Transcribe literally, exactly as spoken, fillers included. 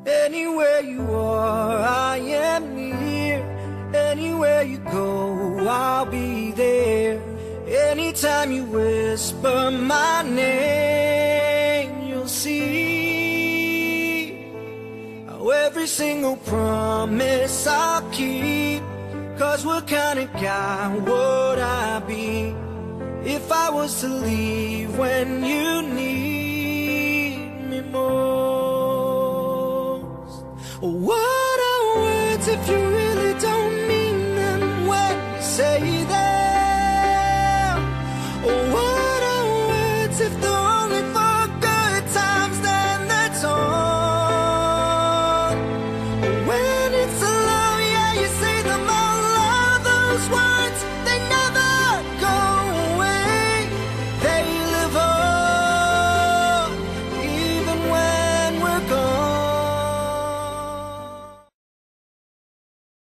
Anywhere you are, I am near. Anywhere you go, I'll be there. Anytime you whisper my name, you'll see how every single promise I'll keep. 'Cause what kind of guy would I be if I was to leave when you need me most? What are words if you really